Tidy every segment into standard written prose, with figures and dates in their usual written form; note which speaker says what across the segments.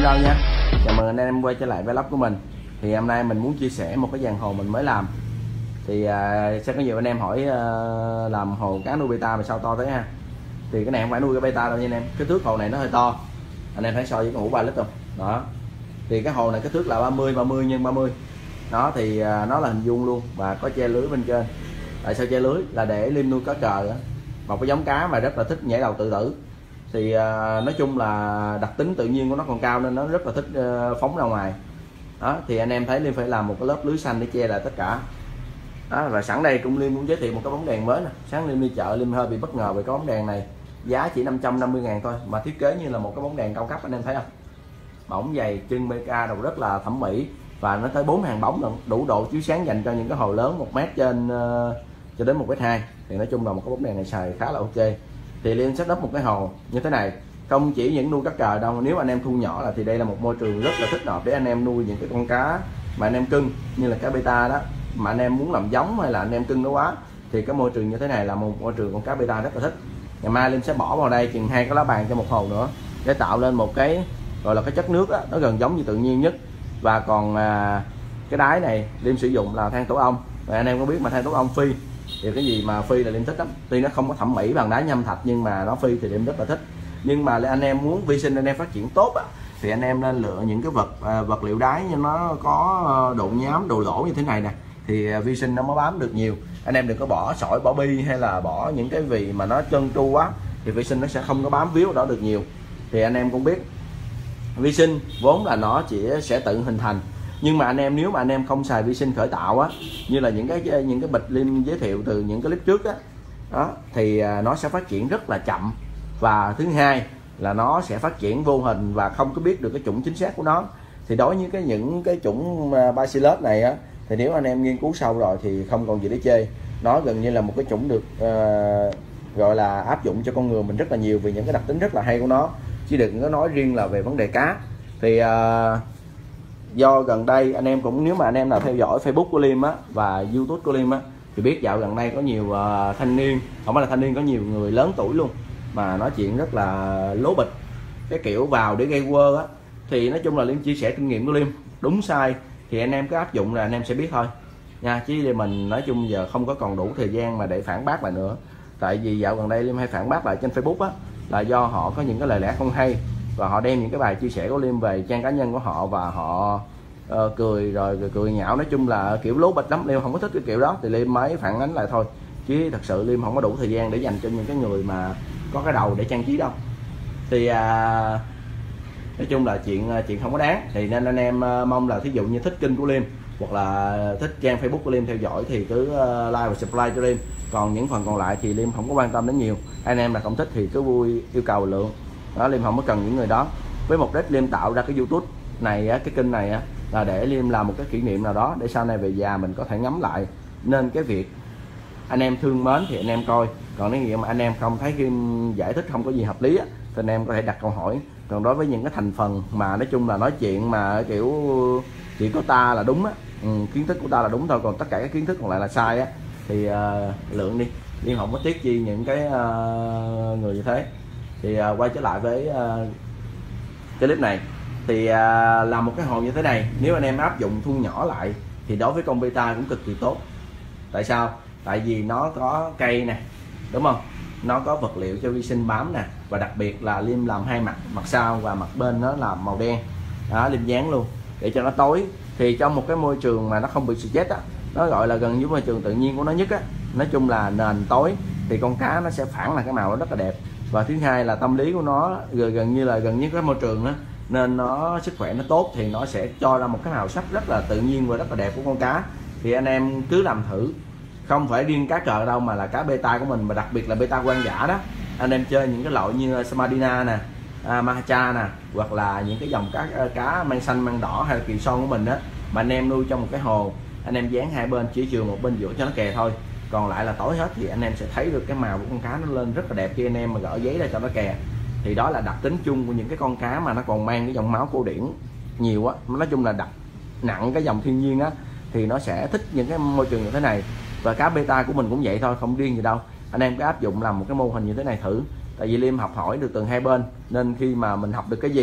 Speaker 1: Hello nha, chào mừng anh em quay trở lại vlog của mình. Thì hôm nay mình muốn chia sẻ một cái dàn hồ mình mới làm. Thì sẽ có nhiều anh em hỏi làm hồ cá nuôi beta mà sao to thế ha. Thì cái này không phải nuôi cái beta đâu nha anh em. Cái thước hồ này nó hơi to. Anh em thấy so với con hũ 3 lít không? Đó. Thì cái hồ này cái thước là 30 x 30. Đó thì nó là hình vuông luôn và có che lưới bên trên. Tại sao che lưới? Là để Liêm nuôi cá cờ đó. Một cái giống cá mà rất là thích nhảy đầu tự tử. Thì nói chung là đặc tính tự nhiên của nó còn cao nên nó rất là thích phóng ra ngoài. Đó thì anh em thấy Liêm phải làm một cái lớp lưới xanh để che lại tất cả. Đó, và sẵn đây cũng Liêm muốn giới thiệu một cái bóng đèn mới nè. Sáng Liêm đi chợ Liêm hơi bị bất ngờ về cái bóng đèn này, giá chỉ 550.000 thôi mà thiết kế như là một cái bóng đèn cao cấp. Anh em thấy không, bóng dày, chân BK đầu rất là thẩm mỹ và nó tới 4 hàng bóng luôn, đủ độ chiếu sáng dành cho những cái hồ lớn 1 mét trên cho đến 1m2. Thì nói chung là một cái bóng đèn này xài khá là ok. Thì Liêm set up một cái hồ như thế này, không chỉ những nuôi cá cờ đâu, nếu anh em thu nhỏ là thì đây là một môi trường rất là thích hợp để anh em nuôi những cái con cá mà anh em cưng như là cá beta đó, mà anh em muốn làm giống hay là anh em cưng nó quá thì cái môi trường như thế này là một môi trường con cá beta rất là thích. Ngày mai Liêm sẽ bỏ vào đây chừng 2 cái lá bàn cho một hồ nữa để tạo lên một cái gọi là cái chất nước đó, nó gần giống như tự nhiên nhất. Và còn cái đáy này Liêm sử dụng là than tổ ong. Và anh em có biết mà than tổ ong phi thì cái gì mà phi là Liêm thích lắm. Tuy nó không có thẩm mỹ bằng đá nhâm thạch nhưng mà nó phi thì Liêm rất là thích. Nhưng mà anh em muốn vi sinh anh em phát triển tốt á, thì anh em nên lựa những cái vật liệu đáy nhưng nó có độ nhám, độ lỗ như thế này nè, thì vi sinh nó mới bám được nhiều. Anh em đừng có bỏ sỏi, bỏ bi hay là bỏ những cái vì mà nó trơn tru quá thì vi sinh nó sẽ không có bám víu ở đó được nhiều. Thì anh em cũng biết vi sinh vốn là nó chỉ sẽ tự hình thành, nhưng mà anh em nếu mà anh em không xài vi sinh khởi tạo á, như là những cái bịch Liêm giới thiệu từ những cái clip trước á, đó thì nó sẽ phát triển rất là chậm. Và thứ hai là nó sẽ phát triển vô hình và không có biết được cái chủng chính xác của nó. Thì đối với những cái chủng Bacillus này á, thì nếu anh em nghiên cứu sâu rồi thì không còn gì để chê. Nó gần như là một cái chủng được gọi là áp dụng cho con người mình rất là nhiều vì những cái đặc tính rất là hay của nó, chứ đừng có nói riêng là về vấn đề cá. Thì do gần đây anh em cũng, nếu mà anh em nào theo dõi Facebook của Liêm á và YouTube của Liêm á thì biết dạo gần đây có nhiều thanh niên, không phải là thanh niên, có nhiều người lớn tuổi luôn mà nói chuyện rất là lố bịch cái kiểu vào để gây quơ á. Thì nói chung là Liêm chia sẻ kinh nghiệm của Liêm, đúng sai thì anh em cứ áp dụng là anh em sẽ biết thôi nha, chứ mình nói chung giờ không có còn đủ thời gian mà để phản bác lại nữa. Tại vì dạo gần đây Liêm hay phản bác lại trên Facebook á là do họ có những cái lời lẽ không hay và họ đem những cái bài chia sẻ của Liêm về trang cá nhân của họ và họ cười nhạo, nói chung là kiểu lố bịch lắm. Liêm không có thích cái kiểu đó thì Liêm mới phản ánh lại thôi, chứ thật sự Liêm không có đủ thời gian để dành cho những cái người mà có cái đầu để trang trí đâu. Thì nói chung là chuyện không có đáng. Thì nên anh em mong là thí dụ như thích kênh của Liêm hoặc là thích trang Facebook của Liêm theo dõi thì cứ like và subscribe cho Liêm. Còn những phần còn lại thì Liêm không có quan tâm đến nhiều. Anh em là không thích thì cứ vui yêu cầu lượng đó, Liêm không có cần những người đó. Với mục đích Liêm tạo ra cái YouTube này á, cái kênh này á, là để Liêm làm một cái kỷ niệm nào đó để sau này về già mình có thể ngắm lại. Nên cái việc anh em thương mến thì anh em coi, còn nếu như mà anh em không thấy Liêm giải thích không có gì hợp lý á, thì anh em có thể đặt câu hỏi. Còn đối với những cái thành phần mà nói chung là nói chuyện mà kiểu chỉ có ta là đúng á, kiến thức của ta là đúng thôi, còn tất cả các kiến thức còn lại là sai á, thì lượng đi, Liêm không có tiếc chi những cái người như thế. Thì quay trở lại với cái clip này, thì làm một cái hồ như thế này nếu anh em áp dụng thu nhỏ lại thì đối với con beta cũng cực kỳ tốt. Tại sao? Tại vì nó có cây nè, đúng không, nó có vật liệu cho vi sinh bám nè, và đặc biệt là Liêm làm hai mặt, mặt sau và mặt bên nó làm màu đen đó, Liêm dán luôn để cho nó tối. Thì trong một cái môi trường mà nó không bị stress á, nó gọi là gần như môi trường tự nhiên của nó nhất á, nói chung là nền tối thì con cá nó sẽ phản là cái màu nó rất là đẹp. Và thứ hai là tâm lý của nó gần như cái môi trường đó, nên nó sức khỏe nó tốt thì nó sẽ cho ra một cái màu sắc rất là tự nhiên và rất là đẹp của con cá. Thì anh em cứ làm thử, không phải riêng cá cờ đâu mà là cá beta của mình, mà đặc biệt là beta hoang dã đó. Anh em chơi những cái loại như Samadina nè, Mahacha nè, hoặc là những cái dòng cá mang xanh mang đỏ hay là kỳ son của mình đó, mà anh em nuôi trong một cái hồ, anh em dán hai bên, chỉ chừa một bên giữa cho nó kè thôi, còn lại là tối hết, thì anh em sẽ thấy được cái màu của con cá nó lên rất là đẹp khi anh em mà gỡ giấy ra cho nó kè. Thì đó là đặc tính chung của những cái con cá mà nó còn mang cái dòng máu cổ điển nhiều á, nói chung là nặng cái dòng thiên nhiên á, thì nó sẽ thích những cái môi trường như thế này. Và cá beta của mình cũng vậy thôi, không riêng gì đâu. Anh em cứ áp dụng làm một cái mô hình như thế này thử. Tại vì Liêm học hỏi được từ hai bên, nên khi mà mình học được cái gì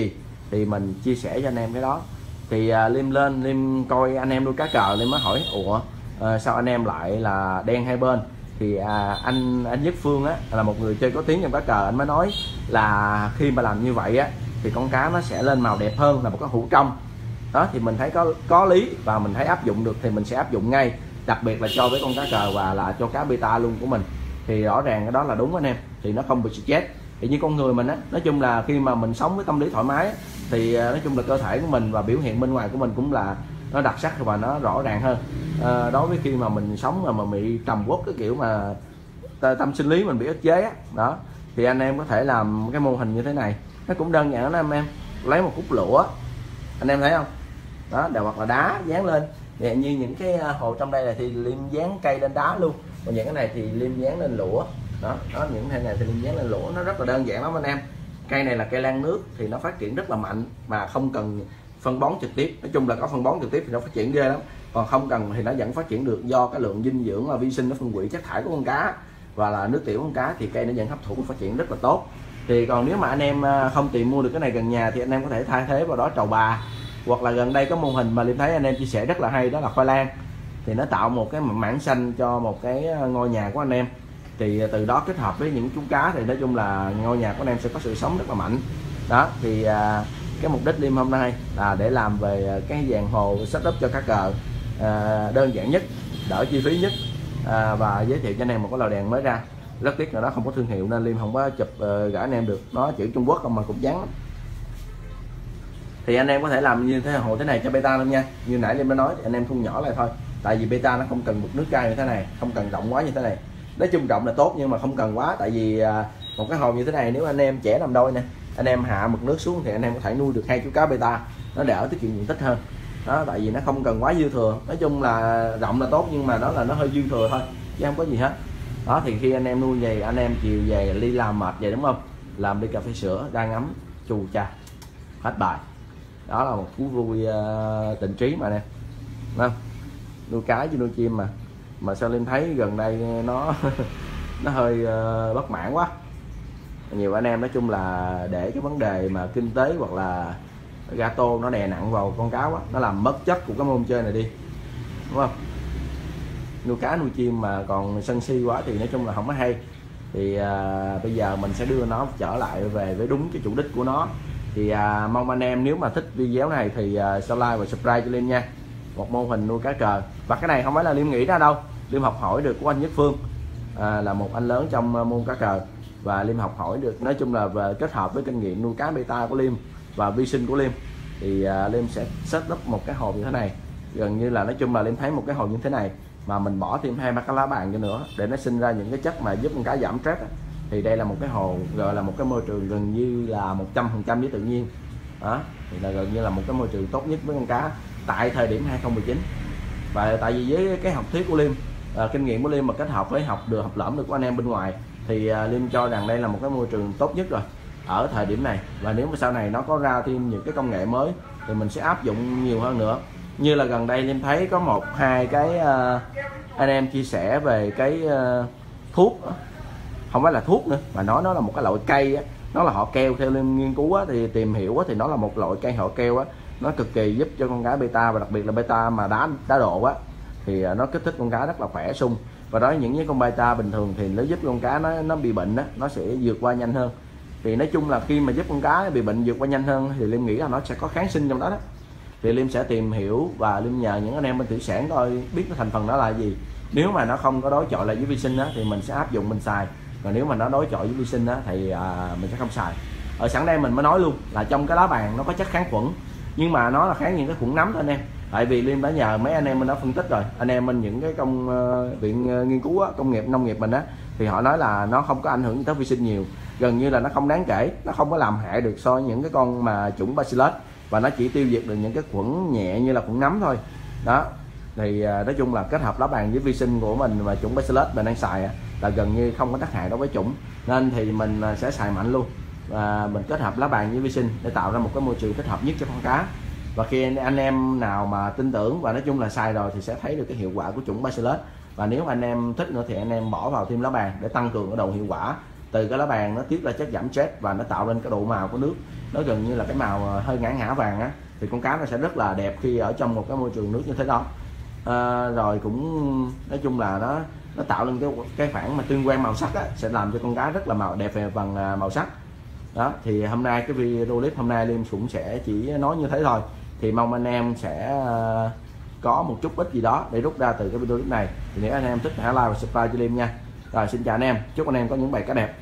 Speaker 1: thì mình chia sẻ cho anh em cái đó. Thì Liêm lên Liêm coi anh em nuôi cá cờ, Liêm mới hỏi ủa sao anh em lại là đen hai bên. Thì anh Nhất Phương á, là một người chơi có tiếng trong cá cờ, anh mới nói là khi mà làm như vậy á thì con cá nó sẽ lên màu đẹp hơn là một cái hũ trong đó. Thì mình thấy có lý và mình thấy áp dụng được thì mình sẽ áp dụng ngay, đặc biệt là cho với con cá cờ và là cho cá beta luôn của mình. Thì rõ ràng cái đó là đúng anh em, thì nó không bị stress. Thì như con người mình á, nói chung là khi mà mình sống với tâm lý thoải mái thì nói chung là cơ thể của mình và biểu hiện bên ngoài của mình cũng là nó đặc sắc và nó rõ ràng hơn. Đối với khi mà mình sống mà bị trầm uất cái kiểu mà tâm sinh lý mình bị ức chế á, đó thì anh em có thể làm cái mô hình như thế này, nó cũng đơn giản lắm em. Lấy một khúc lũa, anh em thấy không đó, hoặc là đá dán lên. Thì như những cái hồ trong đây này thì Liêm dán cây lên đá luôn, còn những cái này thì Liêm dán lên lũa đó. Những cái này thì Liêm dán lên lũa, nó rất là đơn giản lắm anh em. Cây này là cây lan nước thì nó phát triển rất là mạnh mà không cần phân bón trực tiếp. Nói chung là có phân bón trực tiếp thì nó phát triển ghê lắm, còn không cần thì nó vẫn phát triển được, do cái lượng dinh dưỡng là vi sinh, nó phân hủy chất thải của con cá và là nước tiểu của con cá thì cây nó vẫn hấp thụ và phát triển rất là tốt. Thì còn nếu mà anh em không tìm mua được cái này gần nhà thì anh em có thể thay thế vào đó trầu bà, hoặc là gần đây có mô hình mà Liêm thấy anh em chia sẻ rất là hay, đó là khoai lang. Thì nó tạo một cái mảng xanh cho một cái ngôi nhà của anh em, thì từ đó kết hợp với những chú cá thì nói chung là ngôi nhà của anh em sẽ có sự sống rất là mạnh đó. Thì cái mục đích Liêm hôm nay là để làm về cái dàn hồ setup cho cá cờ đơn giản nhất, đỡ chi phí nhất, và giới thiệu cho anh em một cái lò đèn mới ra. Rất tiếc là nó không có thương hiệu nên Liêm không có chụp gửi anh em được, nó chữ Trung Quốc không mà cũng vắng lắm. Thì anh em có thể làm như thế hồ thế này cho beta luôn nha. Như nãy Liêm đã nói thì anh em thu nhỏ lại thôi, tại vì beta nó không cần mực nước cay như thế này, không cần rộng quá như thế này. Nói chung rộng là tốt nhưng mà không cần quá, tại vì một cái hồ như thế này nếu anh em trẻ làm đôi nè, anh em hạ mực nước xuống thì anh em có thể nuôi được 2 chú cá beta, nó đỡ tiết kiệm diện tích hơn đó, tại vì nó không cần quá dư thừa. Nói chung là rộng là tốt nhưng mà nó hơi dư thừa thôi chứ không có gì hết đó. Thì khi anh em nuôi về, anh em chiều về đi làm mệt về đúng không, làm đi cà phê sữa đang ngắm chù cha hết bài. Đó là một thú vui tình trí mà nè, không? Nuôi cá chứ nuôi chim mà sao Liêm thấy gần đây nó nó hơi bất mãn quá. Nhiều anh em nói chung là để cái vấn đề mà kinh tế hoặc là gato nó đè nặng vào con cá quá, nó làm mất chất của cái môn chơi này đi, đúng không? Nuôi cá nuôi chim mà còn sân si quá thì nói chung là không có hay. Thì bây giờ mình sẽ đưa nó trở lại về với đúng cái chủ đích của nó. Thì mong anh em nếu mà thích video này thì like và subscribe cho Liêm nha. Một mô hình nuôi cá cờ, và cái này không phải là Liêm nghĩ ra đâu, Liêm học hỏi được của anh Nhất Phương, là một anh lớn trong môn cá cờ, và Liêm học hỏi được, nói chung là về kết hợp với kinh nghiệm nuôi cá beta của Liêm và vi sinh của Liêm thì Liêm sẽ set up một cái hồ như thế này. Gần như là nói chung là Liêm thấy một cái hồ như thế này mà mình bỏ thêm 2-3 cái lá bàn cho nữa để nó sinh ra những cái chất mà giúp con cá giảm stress, thì đây là một cái hồ gọi là một cái môi trường gần như là 100% với tự nhiên đó. Thì là gần như là một cái môi trường tốt nhất với con cá tại thời điểm 2019. Và tại vì với cái học thuyết của Liêm, kinh nghiệm của Liêm mà kết hợp với học lỏm được của anh em bên ngoài thì Liêm cho rằng đây là một cái môi trường tốt nhất rồi ở thời điểm này. Và nếu mà sau này nó có ra thêm những cái công nghệ mới thì mình sẽ áp dụng nhiều hơn nữa. Như là gần đây Liêm thấy có 1-2 cái anh em chia sẻ về cái thuốc, không phải là thuốc nữa mà nó là một cái loại cây á, nó là họ keo. Theo Liêm nghiên cứu á, thì tìm hiểu á, thì nó là một loại cây họ keo á, nó cực kỳ giúp cho con cá beta, và đặc biệt là beta mà đá độ á thì nó kích thích con cá rất là khỏe sung. Và đó những cái con beta bình thường thì nó giúp con cá nó bị bệnh á, nó sẽ vượt qua nhanh hơn. Thì nói chung là khi mà giúp con cá bị bệnh vượt qua nhanh hơn thì Liêm nghĩ là nó sẽ có kháng sinh trong đó đó. Thì Liêm sẽ tìm hiểu và Liêm nhờ những anh em bên thủy sản coi biết cái thành phần đó là gì. Nếu mà nó không có đối chọi lại với vi sinh á thì mình sẽ áp dụng mình xài, còn nếu mà nó đối chọi với vi sinh á thì mình sẽ không xài. Ở sẵn đây mình mới nói luôn là trong cái lá bàn nó có chất kháng khuẩn, nhưng mà nó là kháng những cái khuẩn nấm thôi anh em. Tại vì Liêm đã nhờ mấy anh em mình đã phân tích rồi, anh em mình những cái viện nghiên cứu á, công nghiệp nông nghiệp mình á, thì họ nói là nó không có ảnh hưởng tới vi sinh nhiều, gần như là nó không đáng kể, nó không có làm hại được so với những cái con mà chủng Bacillus, và nó chỉ tiêu diệt được những cái khuẩn nhẹ như là khuẩn nấm thôi đó. Thì nói chung là kết hợp lá bàn với vi sinh của mình và chủng Bacillus mình đang xài là gần như không có tác hại đối với chủng, nên thì mình sẽ xài mạnh luôn. Và mình kết hợp lá bàn với vi sinh để tạo ra một cái môi trường thích hợp nhất cho con cá. Và khi anh em nào mà tin tưởng và nói chung là xài rồi thì sẽ thấy được cái hiệu quả của chủng Bacillus. Và nếu anh em thích nữa thì anh em bỏ vào thêm lá bàn để tăng cường cái độ hiệu quả từ cái lá vàng nó tiết ra chất giảm stress và nó tạo lên cái độ màu của nước, nó gần như là cái màu hơi ngã ngã vàng á, thì con cá nó sẽ rất là đẹp khi ở trong một cái môi trường nước như thế đó. Rồi cũng nói chung là nó tạo lên cái phản mà tương quan màu sắc á, sẽ làm cho con cá rất là màu đẹp về phần màu sắc đó. Thì hôm nay cái video clip hôm nay Liêm cũng sẽ chỉ nói như thế thôi, thì mong anh em sẽ có một chút ít gì đó để rút ra từ cái video clip này. Thì nếu anh em thích hãy like và subscribe cho Liêm nha. Rồi xin chào anh em, chúc anh em có những bài cá đẹp.